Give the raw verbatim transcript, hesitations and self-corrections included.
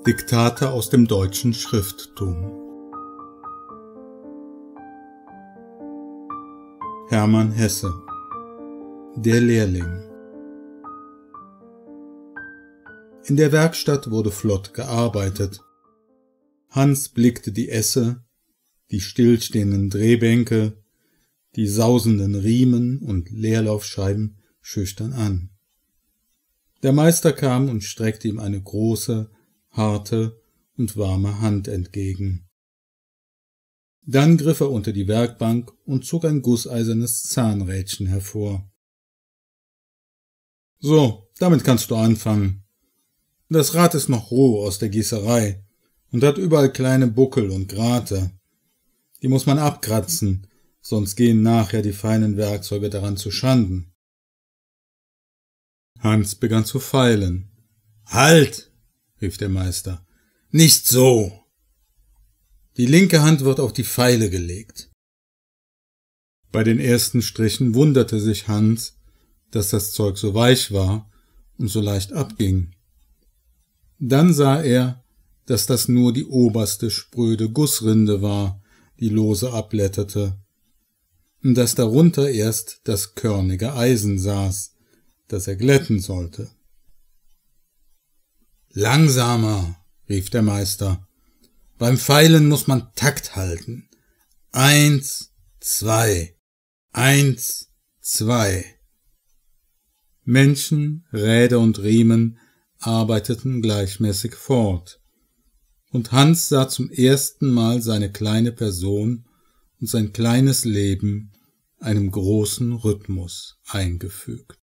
Diktate aus dem deutschen Schrifttum. Hermann Hesse. Der Lehrling. In der Werkstatt wurde flott gearbeitet. Hans blickte die Esse, die stillstehenden Drehbänke, die sausenden Riemen und Leerlaufscheiben schüchtern an. Der Meister kam und streckte ihm eine große, harte und warme Hand entgegen. Dann griff er unter die Werkbank und zog ein gusseisernes Zahnrädchen hervor. »So, damit kannst du anfangen. Das Rad ist noch roh aus der Gießerei und hat überall kleine Buckel und Grate. Die muss man abkratzen, sonst gehen nachher die feinen Werkzeuge daran zu Schanden.« Hans begann zu feilen. »Halt!« rief der Meister. »Nicht so! Die linke Hand wird auf die Feile gelegt.« Bei den ersten Strichen wunderte sich Hans, dass das Zeug so weich war und so leicht abging. Dann sah er, dass das nur die oberste spröde Gussrinde war, die lose abblätterte, und dass darunter erst das körnige Eisen saß, das er glätten sollte. »Langsamer«, rief der Meister. »Beim Feilen muss man Takt halten. Eins, zwei, eins, zwei.« Menschen, Räder und Riemen arbeiteten gleichmäßig fort, und Hans sah zum ersten Mal seine kleine Person und sein kleines Leben einem großen Rhythmus eingefügt.